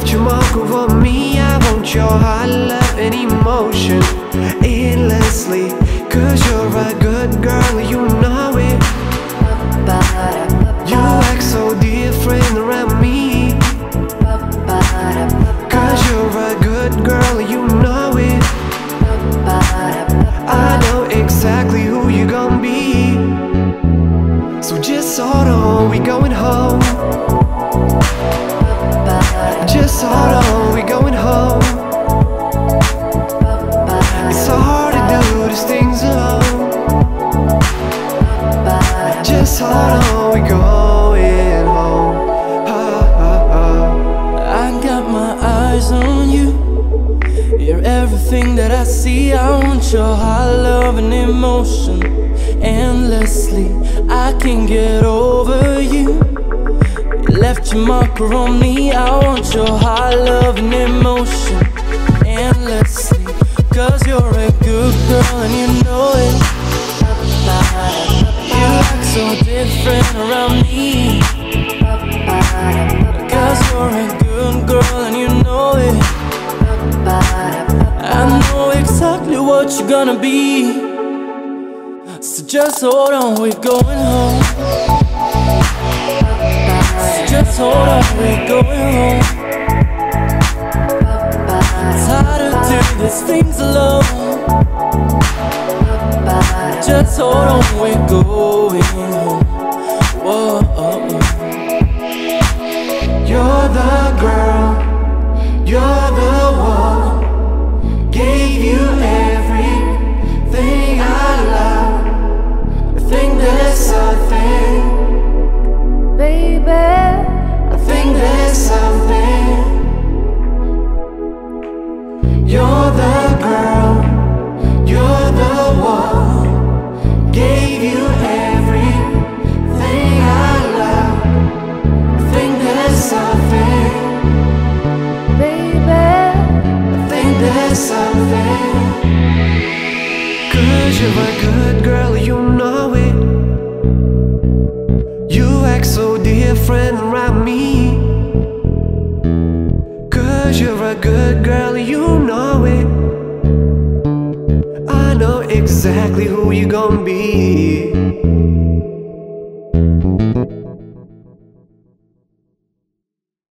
left your mark over me. I want your heart, love and emotion endlessly. Cause you're a good girl, you know it. You act so different around me. Cause you're a good girl, you know it. I know exactly who you're gonna be. So just hold on, we going home. Just hold on, we going home. It's so hard to do these things alone. Just hold on, we going home. I got my eyes on you. You're everything that I see. I want your heart, love and emotion endlessly. I can't get over you. You left your marker on me. I want your heart, love and emotion endlessly. Cause you're a good girl and you know it. You act so different around me. Cause you're a good girl and you know it. I know exactly what you're gonna be. So just hold on, we're going home. So just hold on, we're going home. It's hard to do these things alone. Just hold on, we're going home. Whoa. You're the girl, you're the one. Gave you everything I love. I think there's something, baby. I think there's something. You're the girl, you're the one. Gave you everything I love. I think there's something, there's something. Cause you're a good girl, you know it. You act so different around me. Cause you're a good girl, you know it. I know exactly who you gonna be.